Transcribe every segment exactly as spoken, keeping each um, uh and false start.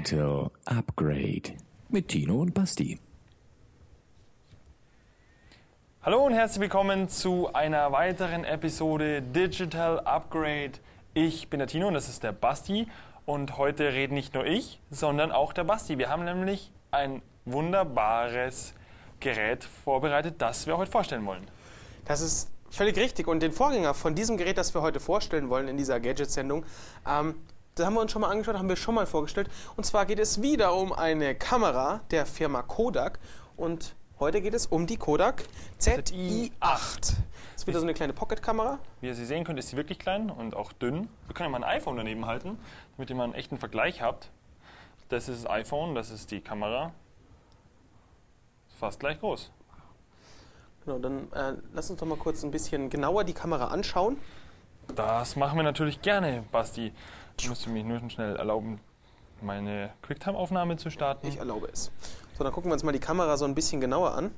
Digital Upgrade mit Tino und Basti. Hallo und herzlich willkommen zu einer weiteren Episode Digital Upgrade. Ich bin der Tino und das ist der Basti und heute reden nicht nur ich, sondern auch der Basti. Wir haben nämlich ein wunderbares Gerät vorbereitet, das wir heute vorstellen wollen. Das ist völlig richtig und den Vorgänger von diesem Gerät, das wir heute vorstellen wollen in dieser Gadget-Sendung, ähm, das haben wir uns schon mal angeschaut, haben wir schon mal vorgestellt. Und zwar geht es wieder um eine Kamera der Firma Kodak und heute geht es um die Kodak Z I acht. Das ist wieder so eine kleine Pocket-Kamera. Wie ihr sie sehen könnt, ist sie wirklich klein und auch dünn. Wir können ja mal ein iPhone daneben halten, damit ihr mal einen echten Vergleich habt. Das ist das iPhone, das ist die Kamera. Fast gleich groß. Genau, dann äh, lass uns doch mal kurz ein bisschen genauer die Kamera anschauen. Das machen wir natürlich gerne, Basti. Ich müsste mich nur schnell erlauben, meine QuickTime-Aufnahme zu starten. Ich erlaube es. So, dann gucken wir uns mal die Kamera so ein bisschen genauer an.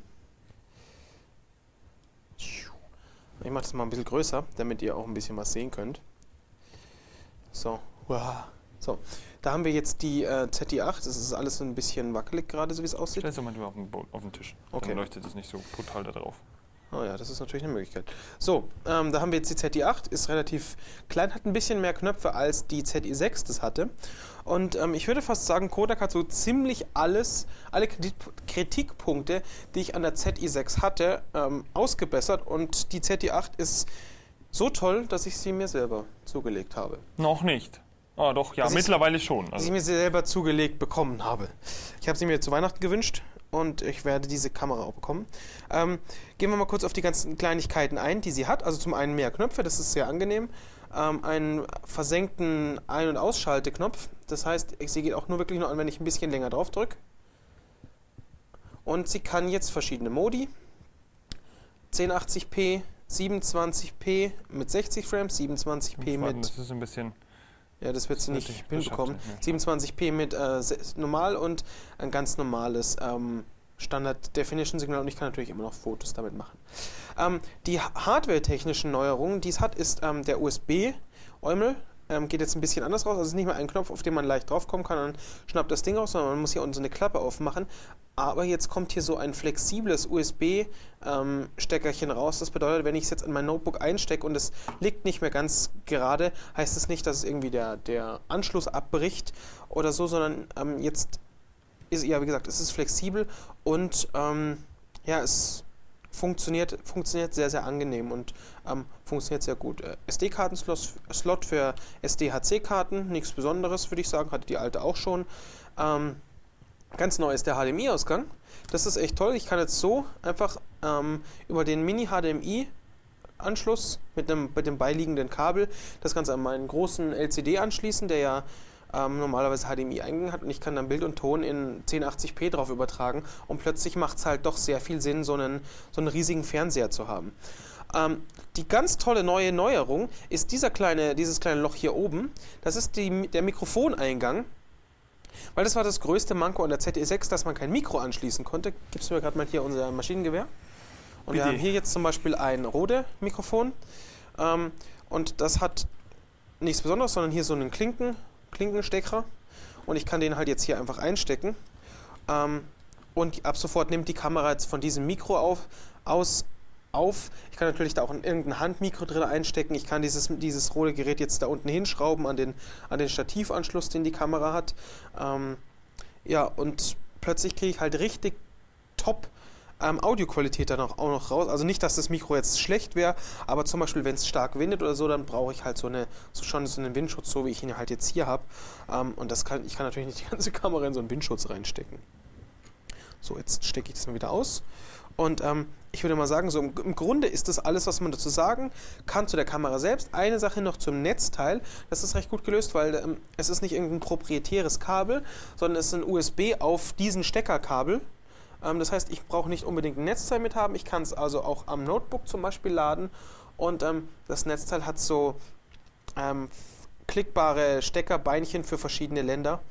Ich mache das mal ein bisschen größer, damit ihr auch ein bisschen was sehen könnt. So, so. Da haben wir jetzt die äh, Z I acht. Das ist alles so ein bisschen wackelig gerade, so wie es aussieht. Stell es doch mal auf den, auf den Tisch. Okay. Dann leuchtet es nicht so brutal da drauf. Oh ja, das ist natürlich eine Möglichkeit. So, ähm, da haben wir jetzt die Z I acht, ist relativ klein, hat ein bisschen mehr Knöpfe als die Z I sechs das hatte. Und ähm, ich würde fast sagen, Kodak hat so ziemlich alles, alle Kritikpunkte, die ich an der Z I sechs hatte, ähm, ausgebessert. Und die Z I acht ist so toll, dass ich sie mir selber zugelegt habe. Noch nicht. Ah, doch, ja, dass mittlerweile ich, schon. Also. Also. Dass ich mir sie selber zugelegt bekommen habe. Ich habe sie mir zu Weihnachten gewünscht. Und ich werde diese Kamera auch bekommen. Ähm, gehen wir mal kurz auf die ganzen Kleinigkeiten ein, die sie hat. Also zum einen mehr Knöpfe, das ist sehr angenehm. Ähm, einen versenkten Ein- und Ausschalteknopf. Das heißt, sie geht auch nur wirklich nur an, wenn ich ein bisschen länger drauf drücke. Und sie kann jetzt verschiedene Modi. zehn achtzig p, siebenundzwanzig p mit sechzig Frames, siebenundzwanzig p mit... Das ist ein bisschen... Ja, das wird sie nicht hinbekommen. Nicht siebenundzwanzig p mit äh, normal und ein ganz normales ähm, Standard-Definition-Signal und ich kann natürlich immer noch Fotos damit machen. Ähm, die hardware-technischen Neuerungen, die es hat, ist ähm, der U S B-Eumel. Ähm, geht jetzt ein bisschen anders raus. Also es ist nicht mehr ein Knopf, auf den man leicht draufkommen kann und dann schnappt das Ding raus, sondern man muss hier unten so eine Klappe aufmachen. Aber jetzt kommt hier so ein flexibles U S B-Steckerchen ähm, raus. Das bedeutet, wenn ich es jetzt in mein Notebook einstecke und es liegt nicht mehr ganz gerade, heißt es nicht, dass es irgendwie der, der Anschluss abbricht oder so, sondern ähm, jetzt ist, ja wie gesagt, es ist flexibel und ähm, ja, es funktioniert, funktioniert sehr, sehr angenehm und ähm, funktioniert sehr gut. Äh, S D-Karten-Slot für S D H C-Karten, nichts Besonderes, würde ich sagen, hatte die alte auch schon. Ähm, ganz neu ist der H D M I-Ausgang. Das ist echt toll. Ich kann jetzt so einfach ähm, über den Mini-H D M I-Anschluss mit, einem, mit dem beiliegenden Kabel das Ganze an meinen großen L C D anschließen, der ja Ähm, normalerweise H D M I-Eingang hat und ich kann dann Bild und Ton in zehn achtzig p drauf übertragen und plötzlich macht es halt doch sehr viel Sinn, so einen, so einen riesigen Fernseher zu haben. Ähm, die ganz tolle neue Neuerung ist dieser kleine, dieses kleine Loch hier oben. Das ist die, der Mikrofoneingang, weil das war das größte Manko an der Z I sechs, dass man kein Mikro anschließen konnte. Gibst du mir gerade mal hier unser Maschinengewehr. Und Bitte. Wir haben hier jetzt zum Beispiel ein Rode-Mikrofon ähm, und das hat nichts Besonderes, sondern hier so einen Klinken Klinkenstecker und ich kann den halt jetzt hier einfach einstecken ähm, und ab sofort nimmt die Kamera jetzt von diesem Mikro auf, aus, auf. Ich kann natürlich da auch irgendein Handmikro drin einstecken, ich kann dieses, dieses rote Gerät jetzt da unten hinschrauben an den, an den Stativanschluss, den die Kamera hat. Ähm, ja, und plötzlich kriege ich halt richtig top Ähm, Audioqualität dann auch, auch noch raus. Also nicht, dass das Mikro jetzt schlecht wäre, aber zum Beispiel, wenn es stark windet oder so, dann brauche ich halt so eine so schon so einen Windschutz, so wie ich ihn halt jetzt hier habe. Ähm, und das kann, ich kann natürlich nicht die ganze Kamera in so einen Windschutz reinstecken. So, jetzt stecke ich das mal wieder aus. Und ähm, ich würde mal sagen, so im, im Grunde ist das alles, was man dazu sagen kann zu der Kamera selbst. Eine Sache noch zum Netzteil. Das ist recht gut gelöst, weil ähm, es ist nicht irgendein proprietäres Kabel, sondern es ist ein U S B auf diesen Steckerkabel. Das heißt, ich brauche nicht unbedingt ein Netzteil mit haben, ich kann es also auch am Notebook zum Beispiel laden und ähm, das Netzteil hat so ähm, klickbare Steckerbeinchen für verschiedene Länder.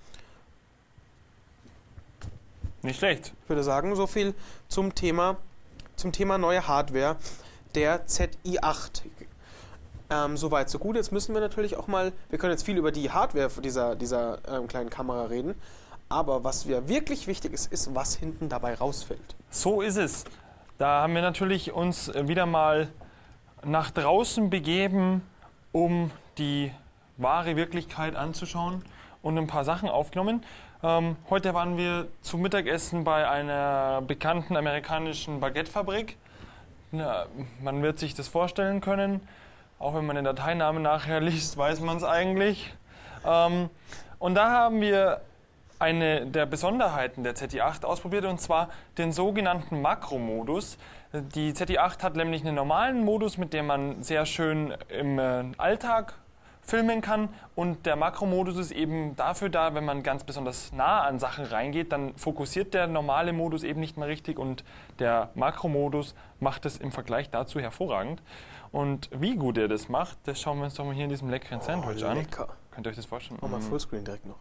Nicht schlecht. Ich würde sagen, so viel zum Thema, zum Thema neue Hardware der Z I acht. Ähm, Soweit, so gut. Jetzt müssen wir natürlich auch mal, wir können jetzt viel über die Hardware dieser, dieser ähm, kleinen Kamera reden, Aber was ja wirklich wichtig ist, ist, was hinten dabei rausfällt. So ist es. Da haben wir natürlich uns wieder mal nach draußen begeben, um die wahre Wirklichkeit anzuschauen und ein paar Sachen aufgenommen. Ähm, heute waren wir zum Mittagessen bei einer bekannten amerikanischen Baguettefabrik. Ja, man wird sich das vorstellen können. Auch wenn man den Dateinamen nachher liest, weiß man es eigentlich. Ähm, und da haben wir eine der Besonderheiten der Z I acht ausprobiert, und zwar den sogenannten Makromodus. Die Z I acht hat nämlich einen normalen Modus, mit dem man sehr schön im äh, Alltag filmen kann, und der Makromodus ist eben dafür da, wenn man ganz besonders nah an Sachen reingeht, dann fokussiert der normale Modus eben nicht mehr richtig, und der Makromodus macht es im Vergleich dazu hervorragend. Und wie gut er das macht, das schauen wir uns doch mal hier in diesem leckeren Sandwich oh, an. Lecker. Könnt ihr euch das vorstellen? Mach mal Fullscreen direkt noch.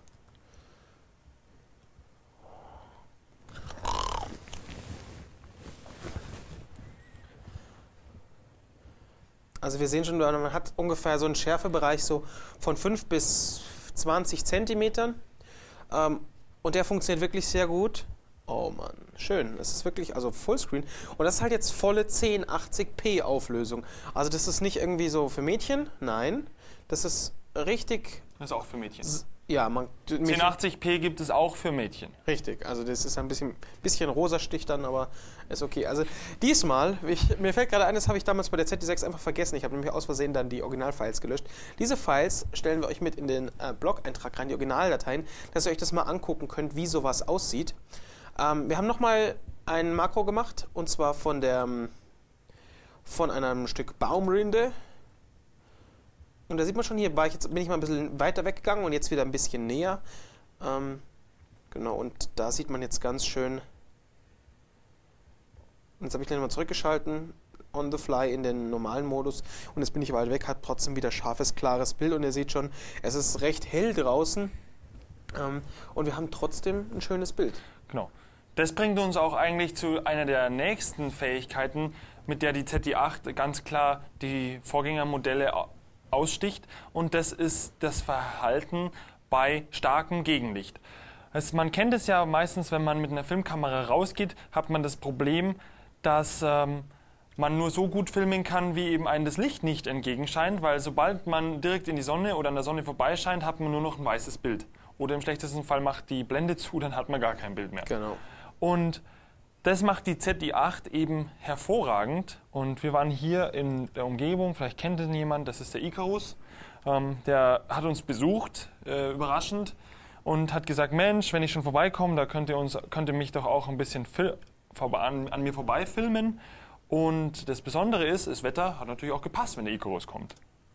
Also wir sehen schon, man hat ungefähr so einen Schärfebereich so von fünf bis zwanzig Zentimetern. Ähm, und der funktioniert wirklich sehr gut. Oh Mann, schön. Das ist wirklich, also Fullscreen. Und das ist halt jetzt volle zehn achtzig p Auflösung. Also das ist nicht irgendwie so für Mädchen, nein. Das ist richtig... Das ist auch für Mädchen. Ja, man... zehn achtzig p gibt es auch für Mädchen. Richtig, also das ist ein bisschen, bisschen rosa Stich dann, aber ist okay. Also diesmal, ich, mir fällt gerade ein, das habe ich damals bei der Z D sechs einfach vergessen. Ich habe nämlich aus Versehen dann die Originalfiles gelöscht. Diese Files stellen wir euch mit in den äh, Blog-Eintrag rein, die Originaldateien, dass ihr euch das mal angucken könnt, wie sowas aussieht. Ähm, wir haben nochmal ein Makro gemacht, und zwar von, der, von einem Stück Baumrinde. Und da sieht man schon, hier war ich jetzt, bin ich mal ein bisschen weiter weggegangen und jetzt wieder ein bisschen näher. Ähm, genau, und da sieht man jetzt ganz schön. Und jetzt habe ich gleich mal zurückgeschalten, on the fly in den normalen Modus. Und jetzt bin ich weit weg, hat trotzdem wieder scharfes, klares Bild. Und ihr seht schon, es ist recht hell draußen. Ähm, und wir haben trotzdem ein schönes Bild. Genau. Das bringt uns auch eigentlich zu einer der nächsten Fähigkeiten, mit der die Z I acht ganz klar die Vorgängermodelle aussticht, und das ist das Verhalten bei starkem Gegenlicht. Also man kennt es ja meistens, wenn man mit einer Filmkamera rausgeht, hat man das Problem, dass ähm, man nur so gut filmen kann, wie eben einem das Licht nicht entgegenscheint, weil sobald man direkt in die Sonne oder an der Sonne vorbeischeint, hat man nur noch ein weißes Bild. Oder im schlechtesten Fall macht die Blende zu, dann hat man gar kein Bild mehr. Genau. Und das macht die Z I acht eben hervorragend, und wir waren hier in der Umgebung, vielleicht kennt ihn jemand, das ist der Icarus, ähm, der hat uns besucht, äh, überraschend, und hat gesagt, Mensch, wenn ich schon vorbeikomme, da könnt ihr, uns, könnt ihr mich doch auch ein bisschen an, an mir vorbeifilmen. Und das Besondere ist, das Wetter hat natürlich auch gepasst, wenn der Icarus kommt.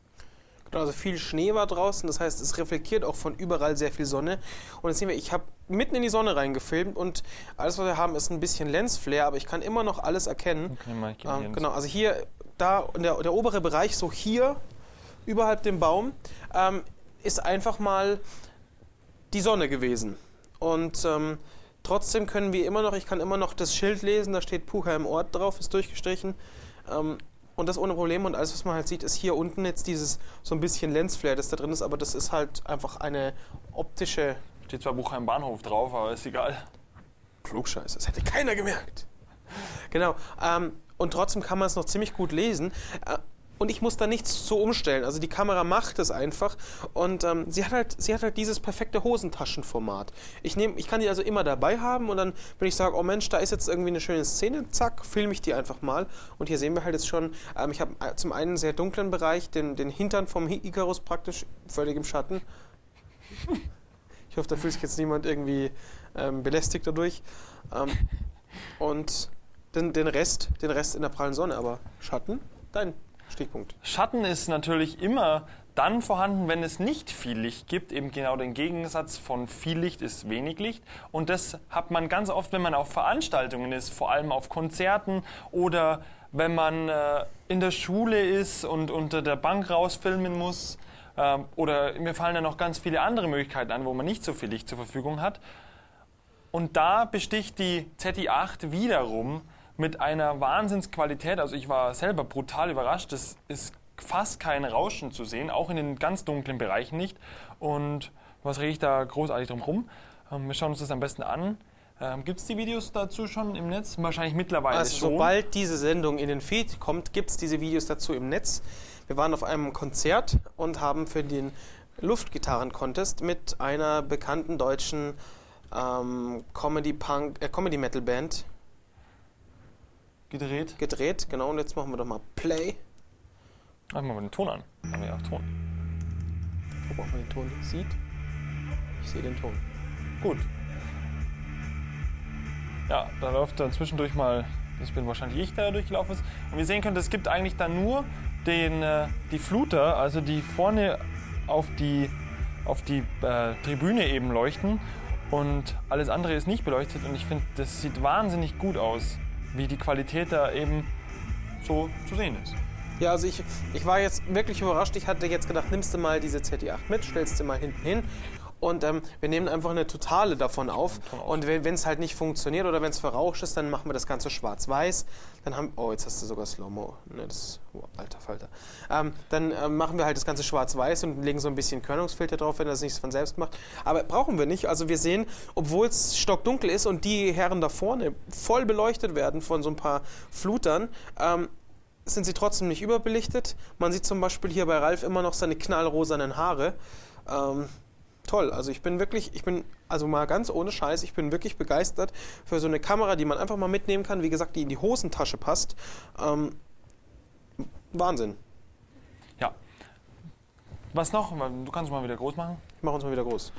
Also viel Schnee war draußen, das heißt, es reflektiert auch von überall sehr viel Sonne. Und jetzt sehen wir, ich habe mitten in die Sonne reingefilmt, und alles, was wir haben, ist ein bisschen Lensflare, aber ich kann immer noch alles erkennen. Okay, mal, ich ähm, genau, also hier, da, der, der obere Bereich, so hier, überhalb dem Baum, ähm, ist einfach mal die Sonne gewesen. Und ähm, trotzdem können wir immer noch, ich kann immer noch das Schild lesen, da steht Puchheim Ort drauf, ist durchgestrichen. Ähm, Und das ohne Probleme, und alles, was man halt sieht, ist hier unten jetzt dieses so ein bisschen Lensflare, das da drin ist, aber das ist halt einfach eine optische... Steht zwar Buchheim Bahnhof drauf, aber ist egal. Klugscheiße, das hätte keiner gemerkt. Genau, ähm, und trotzdem kann man es noch ziemlich gut lesen. Äh, und ich muss da nichts so umstellen, also die Kamera macht es einfach, und ähm, sie, hat halt, sie hat halt dieses perfekte Hosentaschenformat. Ich, nehm, ich kann die also immer dabei haben, und dann, wenn ich sage, oh Mensch, da ist jetzt irgendwie eine schöne Szene, zack, filme ich die einfach mal. Und hier sehen wir halt jetzt schon, ähm, ich habe zum einen einen sehr dunklen Bereich, den, den Hintern vom Icarus praktisch völlig im Schatten. Ich hoffe, da fühlt sich jetzt niemand irgendwie ähm, belästigt dadurch. Ähm, und den, den, Rest, den Rest in der prallen Sonne, aber Schatten, dein Stichpunkt. Schatten ist natürlich immer dann vorhanden, wenn es nicht viel Licht gibt. Eben genau der Gegensatz von viel Licht ist wenig Licht. Und das hat man ganz oft, wenn man auf Veranstaltungen ist, vor allem auf Konzerten, oder wenn man äh, in der Schule ist und unter der Bank rausfilmen muss. Äh, oder mir fallen dann noch ganz viele andere Möglichkeiten an, wo man nicht so viel Licht zur Verfügung hat. Und da besticht die Z I acht wiederum mit einer Wahnsinnsqualität. Also ich war selber brutal überrascht. Es ist fast kein Rauschen zu sehen, auch in den ganz dunklen Bereichen nicht. Und was rede ich da großartig drum rum? Ähm, wir schauen uns das am besten an. Ähm, gibt es die Videos dazu schon im Netz? Wahrscheinlich mittlerweile also schon. Sobald diese Sendung in den Feed kommt, gibt es diese Videos dazu im Netz. Wir waren auf einem Konzert und haben für den Luftgitarren-Contest mit einer bekannten deutschen ähm, Comedy-Punk, äh, Comedy-Metal-Band gedreht. gedreht. Genau, und jetzt machen wir doch mal Play. Machen wir mal den Ton an. Haben wir ja auch Ton. Gucken, ob man den Ton sieht. Ich sehe den Ton. Gut. Ja, da läuft dann zwischendurch mal, das bin wahrscheinlich ich, der da durchgelaufen ist. Und wir sehen können, es gibt eigentlich dann nur den, äh, die Fluter, also die vorne auf die, auf die äh, Tribüne eben leuchten. Und alles andere ist nicht beleuchtet. Und ich finde, das sieht wahnsinnig gut aus, wie die Qualität da eben so zu sehen ist. Ja, also ich, ich war jetzt wirklich überrascht. Ich hatte jetzt gedacht, nimmst du mal diese Z T acht mit, stellst du mal hinten hin. Und ähm, wir nehmen einfach eine Totale davon auf. Und wenn es halt nicht funktioniert oder wenn es verrauscht ist, dann machen wir das Ganze schwarz-weiß. Dann haben, oh, jetzt hast du sogar Slow-Mo. Ne, das ist, oh, alter Falter. Ähm, dann ähm, machen wir halt das Ganze schwarz-weiß und legen so ein bisschen Körnungsfilter drauf, wenn das nicht von selbst macht. Aber brauchen wir nicht. Also wir sehen, obwohl es stockdunkel ist und die Herren da vorne voll beleuchtet werden von so ein paar Flutern, ähm, sind sie trotzdem nicht überbelichtet. Man sieht zum Beispiel hier bei Ralf immer noch seine knallrosanen Haare. Ähm, Toll, also ich bin wirklich, ich bin, also mal ganz ohne Scheiß, ich bin wirklich begeistert für so eine Kamera, die man einfach mal mitnehmen kann, wie gesagt, die in die Hosentasche passt. Ähm, Wahnsinn. Ja. Was noch? Du kannst es mal wieder groß machen. Ich mache uns mal wieder groß.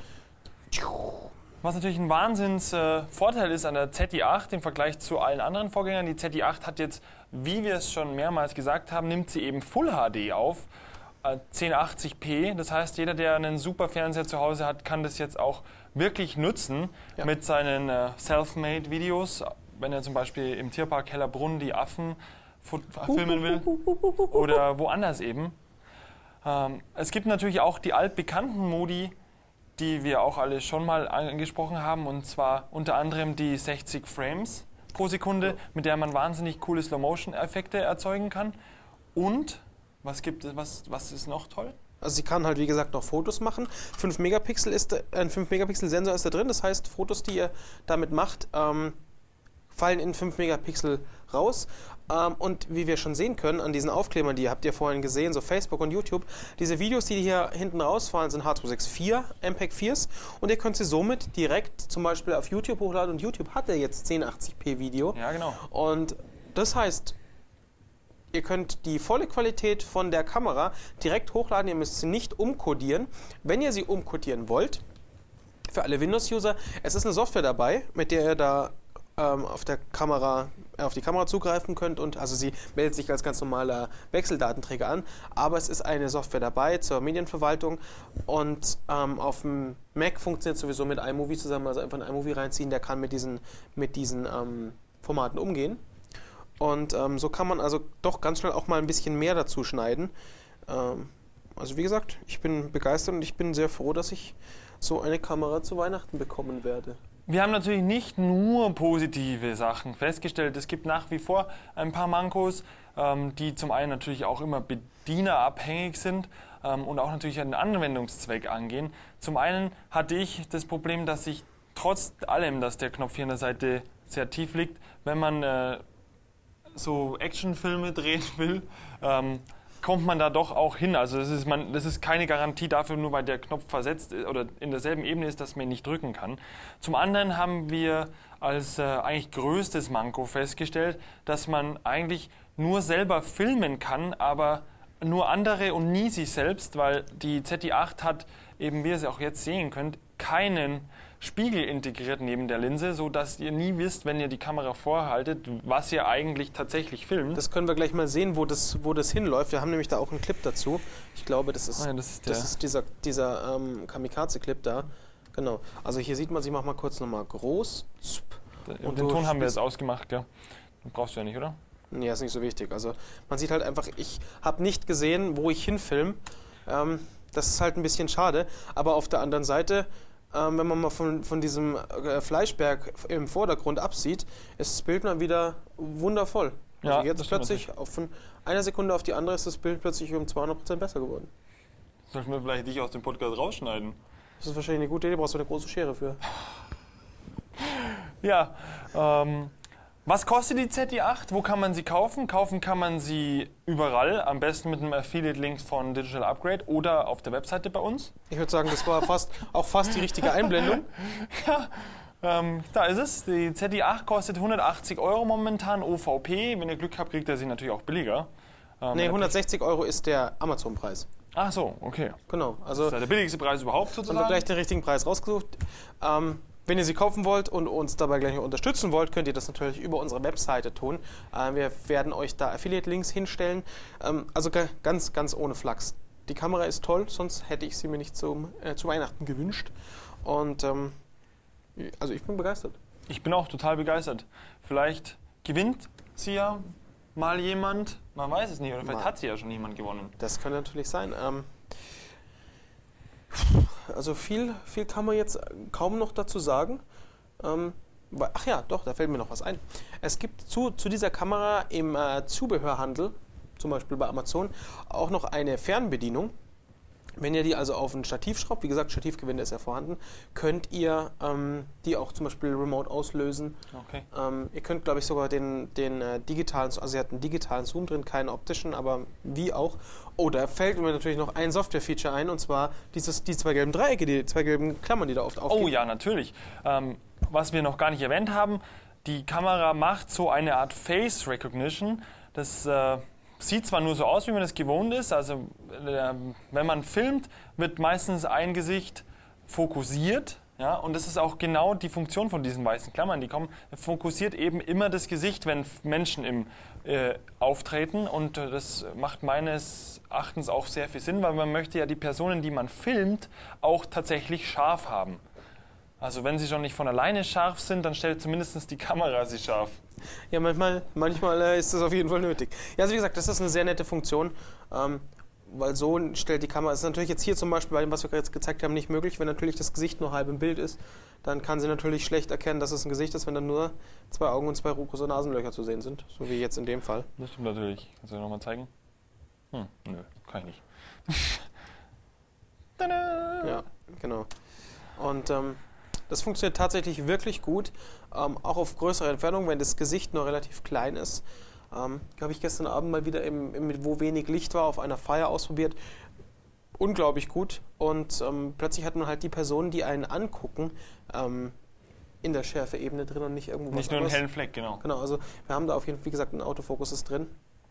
Was natürlich ein Wahnsinns-Vorteil äh, ist an der Z T acht im Vergleich zu allen anderen Vorgängern. Die Z T acht hat jetzt, wie wir es schon mehrmals gesagt haben, nimmt sie eben Full H D auf. zehn achtzig p, das heißt, jeder, der einen super Fernseher zu Hause hat, kann das jetzt auch wirklich nutzen ja. mit seinen äh, Selfmade-Videos. Wenn er zum Beispiel im Tierpark Hellerbrunn die Affen filmen will oder woanders eben. Ähm, es gibt natürlich auch die altbekannten Modi, die wir auch alle schon mal angesprochen haben, und zwar unter anderem die sechzig Frames pro Sekunde, mit der man wahnsinnig coole Slow-Motion-Effekte erzeugen kann. Und Was gibt es, was, was ist noch toll? Also sie kann halt, wie gesagt, noch Fotos machen. fünf Megapixel ist, äh, ein fünf Megapixel Sensor ist da drin. Das heißt, Fotos, die ihr damit macht, ähm, fallen in fünf Megapixel raus. Ähm, und wie wir schon sehen können an diesen Aufklebern, die habt ihr vorhin gesehen, so Facebook und YouTube, diese Videos, die hier hinten rausfallen, sind H zweihundertvierundsechzig, M P E G viers. Und ihr könnt sie somit direkt zum Beispiel auf YouTube hochladen. Und YouTube hat ja jetzt zehn achtzig p Video. Ja, genau. Und das heißt, ihr könnt die volle Qualität von der Kamera direkt hochladen, ihr müsst sie nicht umkodieren. Wenn ihr sie umkodieren wollt, für alle Windows-User, es ist eine Software dabei, mit der ihr da ähm, auf der Kamera, äh, auf die Kamera zugreifen könnt. Und also sie meldet sich als ganz normaler Wechseldatenträger an, aber es ist eine Software dabei zur Medienverwaltung. Und ähm, auf dem Mac funktioniert sowieso mit iMovie zusammen, also einfach einen iMovie reinziehen, der kann mit diesen, mit diesen ähm, Formaten umgehen. Und ähm, so kann man also doch ganz schnell auch mal ein bisschen mehr dazu schneiden. Ähm, also wie gesagt, ich bin begeistert und ich bin sehr froh, dass ich so eine Kamera zu Weihnachten bekommen werde. Wir haben natürlich nicht nur positive Sachen festgestellt. Es gibt nach wie vor ein paar Mankos, ähm, die zum einen natürlich auch immer bedienerabhängig sind ähm, und auch natürlich einen Anwendungszweck angehen. Zum einen hatte ich das Problem, dass ich trotz allem, dass der Knopf hier an der Seite sehr tief liegt, wenn man äh, so Actionfilme drehen will, ähm, kommt man da doch auch hin. Also das ist, man, das ist keine Garantie dafür, nur weil der Knopf versetzt ist oder in derselben Ebene ist, dass man ihn nicht drücken kann. Zum anderen haben wir als äh, eigentlich größtes Manko festgestellt, dass man eigentlich nur selber filmen kann, aber nur andere und nie sich selbst, weil die Z T acht hat, eben wie ihr es auch jetzt sehen könnt, keinen Spiegel integriert neben der Linse, sodass ihr nie wisst, wenn ihr die Kamera vorhaltet, was ihr eigentlich tatsächlich filmt. Das können wir gleich mal sehen, wo das, wo das hinläuft. Wir haben nämlich da auch einen Clip dazu. Ich glaube, das ist, ah ja, das ist, das ist dieser, dieser ähm, Kamikaze-Clip da. Genau. Also hier sieht man, ich mache mal kurz nochmal groß. Und, und den Ton haben wir jetzt ausgemacht, gell? Den brauchst du ja nicht, oder? Nee, ist nicht so wichtig. Also man sieht halt einfach, ich habe nicht gesehen, wo ich hinfilm. Ähm, das ist halt ein bisschen schade. Aber auf der anderen Seite, ähm, wenn man mal von, von diesem äh, Fleischberg im Vordergrund absieht, ist das Bild mal wieder wundervoll. Also ja, jetzt plötzlich, auf von einer Sekunde auf die andere, ist das Bild plötzlich um zweihundert Prozent besser geworden. Sollten wir vielleicht dich aus dem Podcast rausschneiden? Das ist wahrscheinlich eine gute Idee, brauchst du eine große Schere für. Ja, ähm, was kostet die Z I acht? Wo kann man sie kaufen? Kaufen kann man sie überall, am besten mit einem Affiliate-Link von Digital Upgrade oder auf der Webseite bei uns. Ich würde sagen, das war fast, auch fast die richtige Einblendung. Ja, ähm, da ist es. Die Z I acht kostet hundertachtzig Euro momentan O V P. Wenn ihr Glück habt, kriegt ihr sie natürlich auch billiger. Ähm, Nee, hundertsechzig Euro ist der Amazon-Preis. Ach so, okay. Genau, Das also ist ja der billigste Preis überhaupt haben wir sozusagen. gleich den richtigen Preis rausgesucht. Ähm, wenn ihr sie kaufen wollt und uns dabei gleich noch unterstützen wollt, könnt ihr das natürlich über unsere Webseite tun. Äh, wir werden euch da Affiliate-Links hinstellen. Ähm, also ga- ganz, ganz ohne Flachs. Die Kamera ist toll, sonst hätte ich sie mir nicht zum, äh, zu Weihnachten gewünscht. Und ähm, also ich bin begeistert. Ich bin auch total begeistert. Vielleicht gewinnt sie ja mal jemand. Man weiß es nicht. Oder vielleicht Mal. hat sie ja schon jemand gewonnen. Das könnte natürlich sein. Ähm, also viel, viel kann man jetzt kaum noch dazu sagen. Ähm, weil- ach ja, doch, da fällt mir noch was ein. Es gibt zu, zu dieser Kamera im äh, Zubehörhandel, zum Beispiel bei Amazon, auch noch eine Fernbedienung. Wenn ihr die also auf ein Stativ schraubt, wie gesagt, Stativgewinde ist ja vorhanden, könnt ihr ähm, die auch zum Beispiel remote auslösen. Okay. Ähm, ihr könnt, glaube ich, sogar den, den äh, digitalen, also sie hat einen digitalen Zoom drin, keinen optischen, aber wie auch. Oh, da fällt mir natürlich noch ein Software-Feature ein, und zwar dieses, die zwei gelben Dreiecke, die zwei gelben Klammern, die da oft aufgehen. Oh ja, natürlich. Ähm, was wir noch gar nicht erwähnt haben, die Kamera macht so eine Art Face Recognition. Das äh, sieht zwar nur so aus, wie man das gewohnt ist, also äh, wenn man filmt, wird meistens ein Gesicht fokussiert. Ja, und das ist auch genau die Funktion von diesen weißen Klammern. Die kommen, fokussiert eben immer das Gesicht, wenn Menschen im äh, auftreten. Und äh, das macht meines Erachtens auch sehr viel Sinn, weil man möchte ja die Personen, die man filmt, auch tatsächlich scharf haben. Also wenn sie schon nicht von alleine scharf sind, dann stellt zumindest die Kamera sie scharf. Ja, manchmal, manchmal äh, ist das auf jeden Fall nötig. Ja, also wie gesagt, das ist eine sehr nette Funktion, ähm, weil so stellt die Kamera, das ist natürlich jetzt hier zum Beispiel bei dem, was wir jetzt gezeigt haben, nicht möglich, wenn natürlich das Gesicht nur halb im Bild ist, dann kann sie natürlich schlecht erkennen, dass es ein Gesicht ist, wenn dann nur zwei Augen und zwei große Nasenlöcher zu sehen sind, so wie jetzt in dem Fall. Das stimmt natürlich. Kannst du nochmal zeigen? Hm, nö, kann ich nicht. Tada! Ja, genau. Und ähm, das funktioniert tatsächlich wirklich gut, ähm, auch auf größere Entfernung, wenn das Gesicht nur relativ klein ist. Ähm, habe ich gestern Abend mal wieder, im, im, wo wenig Licht war, auf einer Feier ausprobiert. Unglaublich gut. Und ähm, plötzlich hat man halt die Personen, die einen angucken, ähm, in der Schärfe-Ebene drin und nicht irgendwo was Nicht nur einen anderes. hellen Fleck, genau. Genau, also wir haben da auf jeden Fall, wie gesagt, ein Autofokus ist drin.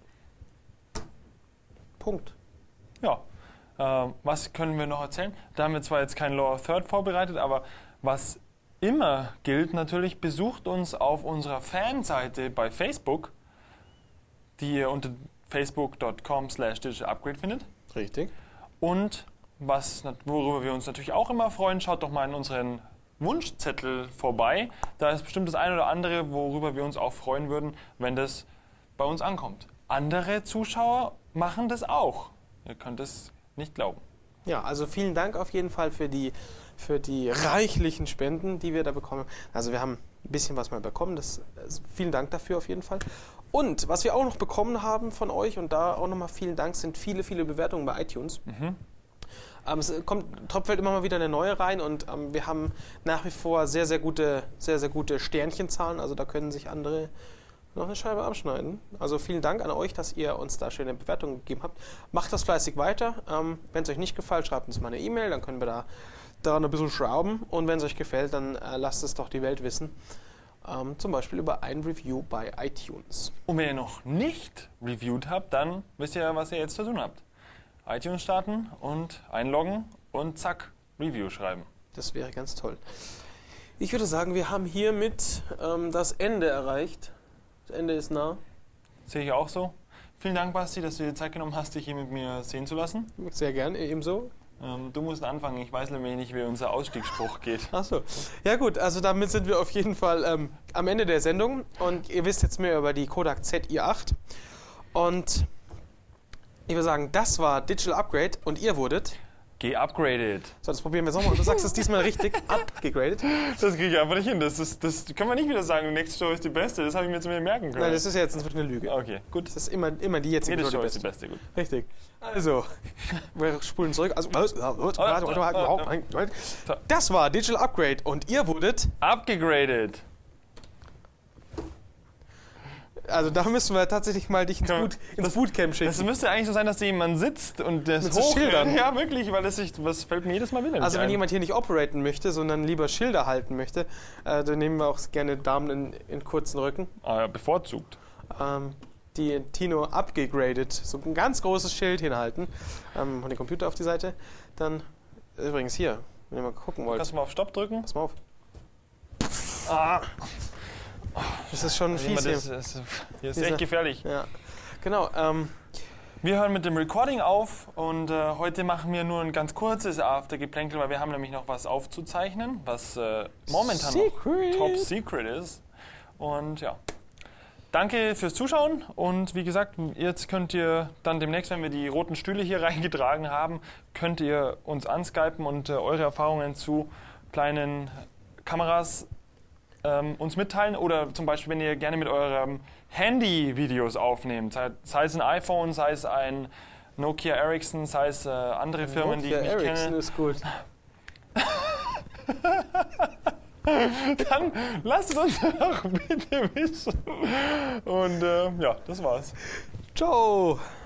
Punkt. Ja. Äh, was können wir noch erzählen? Da haben wir zwar jetzt kein Lower Third vorbereitet, aber was immer gilt natürlich, besucht uns auf unserer Fanseite bei Facebook, die ihr unter facebook punkt com slash digital upgrade findet. Richtig. Und was, worüber wir uns natürlich auch immer freuen, schaut doch mal in unseren Wunschzettel vorbei. Da ist bestimmt das eine oder andere, worüber wir uns auch freuen würden, wenn das bei uns ankommt. Andere Zuschauer machen das auch. Ihr könnt es nicht glauben. Ja, also vielen Dank auf jeden Fall für die, für die reichlichen Spenden, die wir da bekommen. Also wir haben ein bisschen was mal bekommen. Das, also vielen Dank dafür auf jeden Fall. Und was wir auch noch bekommen haben von euch, und da auch nochmal vielen Dank, sind viele, viele Bewertungen bei iTunes. Mhm. Ähm, es kommt, tropft immer mal wieder eine neue rein, und ähm, wir haben nach wie vor sehr, sehr gute, sehr, sehr gute Sternchenzahlen. Also da können sich andere noch eine Scheibe abschneiden. Also vielen Dank an euch, dass ihr uns da schöne Bewertungen gegeben habt. Macht das fleißig weiter. Ähm, wenn es euch nicht gefällt, schreibt uns mal eine E-Mail, dann können wir da daran ein bisschen schrauben. Und wenn es euch gefällt, dann äh, lasst es doch die Welt wissen. Ähm, zum Beispiel über ein Review bei iTunes. Und wenn ihr noch nicht reviewed habt, dann wisst ihr, was ihr jetzt zu tun habt. iTunes starten und einloggen und zack, Review schreiben. Das wäre ganz toll. Ich würde sagen, wir haben hiermit ähm, das Ende erreicht. Das Ende ist nah. Sehe ich auch so. Vielen Dank, Basti, dass du dir Zeit genommen hast, dich hier mit mir sehen zu lassen. Sehr gern, ebenso. Ähm, du musst anfangen. Ich weiß nämlich nicht, wie unser Ausstiegsspruch geht. Achso. Ja gut, also damit sind wir auf jeden Fall ähm, am Ende der Sendung. Und ihr wisst jetzt mehr über die Kodak Z I acht. Und ich würde sagen, das war Digital Upgrade und ihr wurdet geupgradet. So, das probieren wir jetzt nochmal. Und du sagst es diesmal richtig, abgegradet. Das kriege ich einfach nicht hin. Das, ist, das können wir nicht wieder sagen, die nächste Show ist die beste. Das habe ich mir jetzt mir merken können. Nein, das ist ja jetzt inzwischen eine Lüge. Okay, gut. Das ist immer, immer die jetzige Jede Show Show die ist die beste. beste, gut. Richtig. Also, wir spulen zurück. Also, das war Digital Upgrade und ihr wurdet... Abgegradet. Also da müssen wir tatsächlich mal dich ins, Boot, ins Bootcamp schicken. Das müsste eigentlich so sein, dass jemand sitzt und das Mit so hoch... Schildern. Ja, wirklich, weil das, sich, das fällt mir jedes Mal wieder Also nicht wenn ein. jemand hier nicht operaten möchte, sondern lieber Schilder halten möchte, äh, dann nehmen wir auch gerne Damen in, in kurzen Rücken. Ah, ja, bevorzugt. Ähm, die Tino abgegradet, so ein ganz großes Schild hinhalten ähm, und den Computer auf die Seite. Dann, übrigens hier, wenn ihr mal gucken wollt. Kannst du mal auf Stopp drücken? Pass mal auf. Ah. Das ist schon fies hier. Das, das, hier ist Dieser- echt gefährlich. Ja, genau. Ähm, Wir hören mit dem Recording auf und äh, heute machen wir nur ein ganz kurzes Aftergeplänkel, weil wir haben nämlich noch was aufzuzeichnen, was äh, momentan Secret. noch Top Secret ist. Und ja, danke fürs Zuschauen und wie gesagt, jetzt könnt ihr dann demnächst, wenn wir die roten Stühle hier reingetragen haben, könnt ihr uns anskypen und äh, eure Erfahrungen zu kleinen Kameras ähm, uns mitteilen oder zum Beispiel, wenn ihr gerne mit eurem Handy Videos aufnehmt, sei, sei es ein iPhone, sei es ein Nokia Ericsson, sei es äh, andere Firmen, die ich nicht Ericsson kenne, ist gut. dann lasst es uns doch bitte wissen. Und äh, ja, das war's. Ciao.